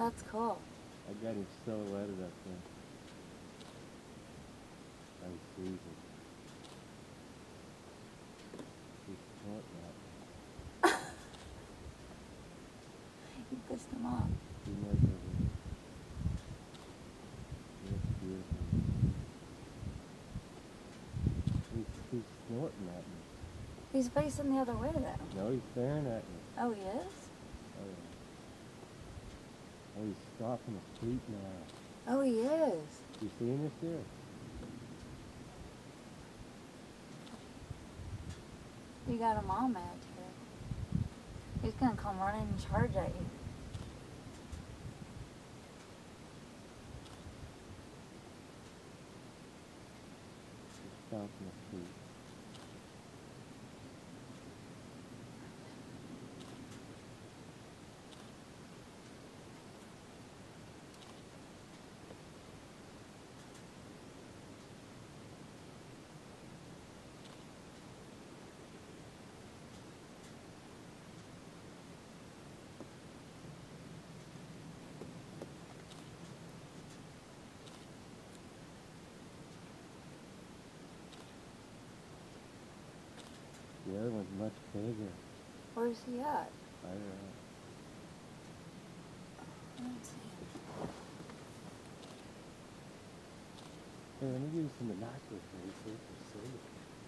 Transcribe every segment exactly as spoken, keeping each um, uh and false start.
That's cool. I got him silhouetted up there. I see it. He's snorting at me. You pissed him off. He knows everything. That's beautiful. He's, he's snorting at me. He's facing the other way, though. No, he's staring at me. Oh, he is? Oh, yeah. Oh, he's stopping his feet now. Oh, he is. You seeing this here? You got him all mad, too. He's gonna come running and charge at you. He's stomping his feet. The other one's much bigger. Where's he at? I don't know. I don't see him. Hey, let me give you some binoculars here. You see if you see it.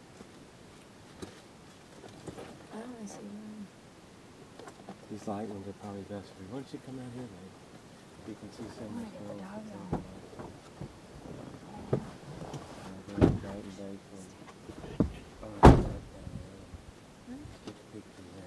I don't really see him. These light ones are probably best for you. Why don't you come out here, babe? You can see some I'm of gonna the get the girls. dogs on. Bright and bright ones. Oh, right down there. Get the picture there.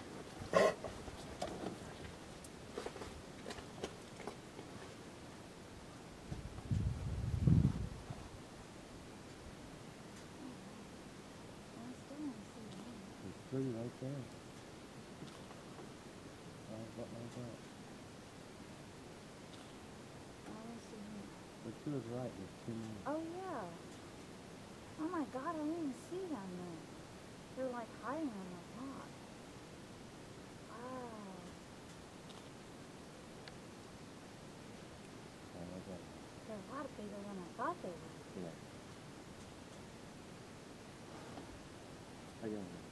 There's three right there. Oh, what like that? But to his right, there's two more. Oh, yeah. Oh, my God, I didn't even see them then. They're like hiding on the rock. Wow. Oh, like that. They're a lot bigger than I thought they were. Yeah. I got one.